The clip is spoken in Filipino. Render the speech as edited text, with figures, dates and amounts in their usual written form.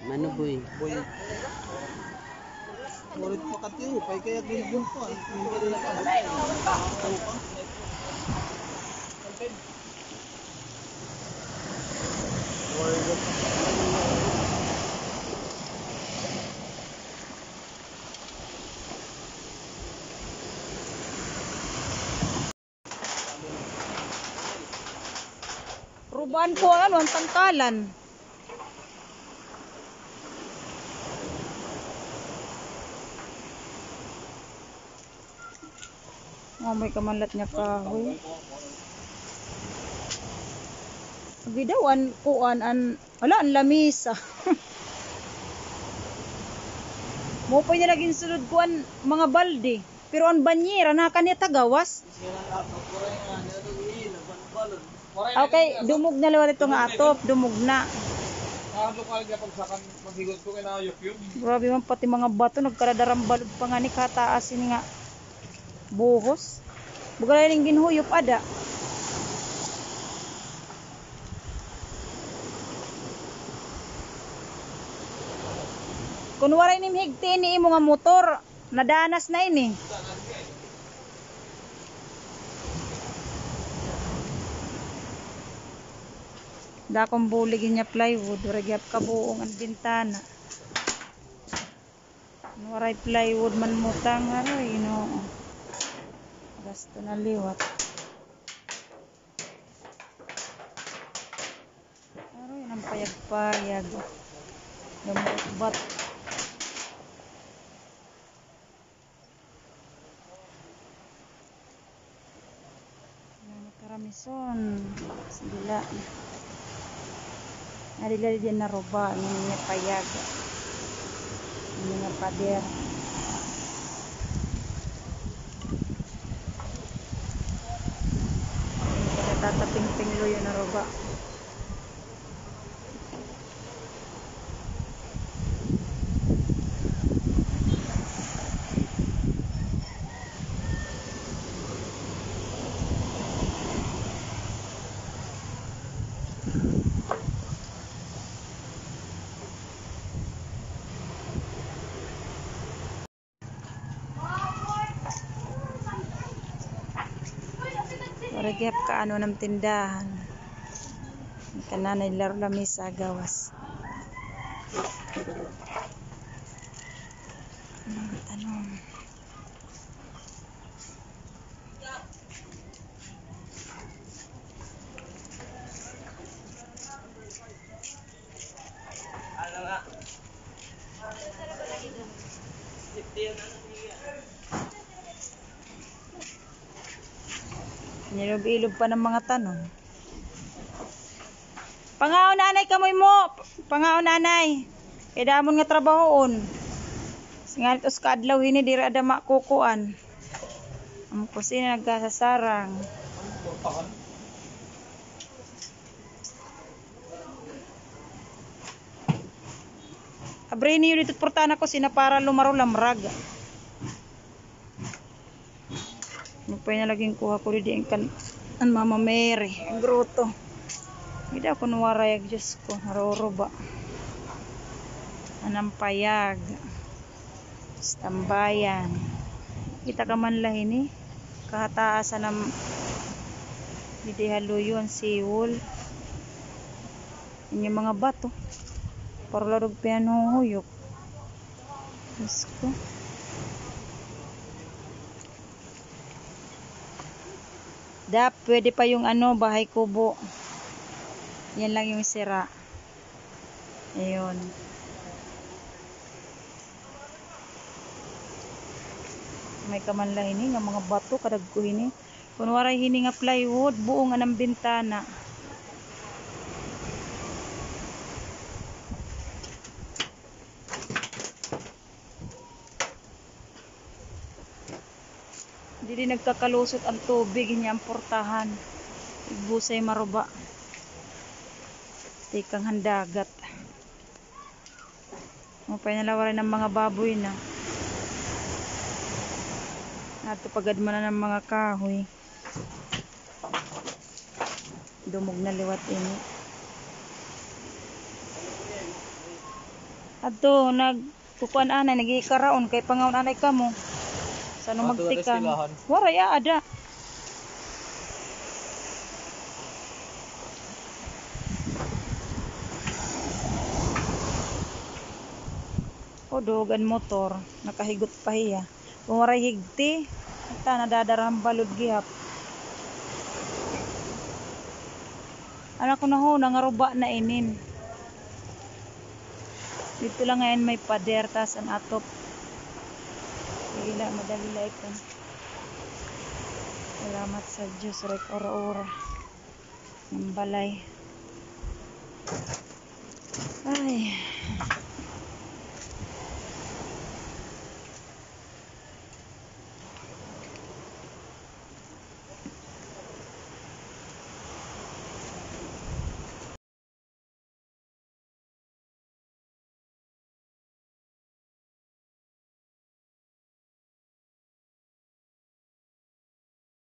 Mano boy? Boy. Murid pa katiyo, pay kaya gilbon ko. Hindi na pa. Ruban ko ano, ang tangkalan. Oh, may kamalat niya kahoy. Gidawan kuan an wala ang lamisa. Mo pa niya laging sulod kuan mga balde. Pero ang banyera na kanya tagawas. Okay, dumog na lawat ito nga atop, dumog na. Grabe man pati mga bato nagkaradaram balod pa nga ni kataas ini nga buhos. Bugalay ning ginhuyop ada. Kung waray nim higti ni imo nga motor, nadanas na ini. Dakong bulig niya plywood, ragyap kabuong ang bintana. Waray plywood man mutang aray no. Gasto na liwat. Aray nang payag-payag. Gamot-bat. Karamison. Sila. Adila din na roba ni payag. Ini nga pader. Tataping-ping lo yun na roba. Ragyap ka ano ng tindahan. Kananay laro lamisa gawas. Tanong. Nilog-ilog pa ng mga tanong. Pangaon nanay kamoy mo. Pangaon nanay. Kaya damon nga trabahoon. Singalit os kaadlaw hini dira ada makukuan. Ang kusina nagkasasarang. Abrini yun dito portana ko sina para lumaro lamrag. Magpay na laging kuha ko di kan an Mama Mary gruto. Gida ko nuwarayag Diyos ko naroroba. Anang payag. Tambayan. Kita ka man lah ini kahataasan ng hindi haluyo ang siwol. Yung mga bato. Para larog pinuhuyok. Diyos ko. Pwede pa yung ano, bahay kubo. Yan lang yung sira. Ayun. May kamanla hini nga mga bato kadagko hini. Kunwaray hini nga plywood, buong anang bintana. Hindi din nagkakalusot ang tubig niya ang portahan. Igbusay maruba. Tikang handagat. Mapay nalawaran ng mga baboy na. Natupagad mo na ng mga kahoy. Dumog na liwat ini. Ato nagkukuan anay nagikaraon kay pangaon anay kamo. Sa no Ato magtika. na silahan. Waray ada. O dogan motor, nakahigot pa hiya. Kung waray higti, ita nadadarang balod gihap. Anak ko na ho, nangaruba na inin. Dito lang ngayon may pader, tas ang atop. Ila, madali lang ito. Salamat sa Diyos, rek ora-ora. Ang balay. Ay.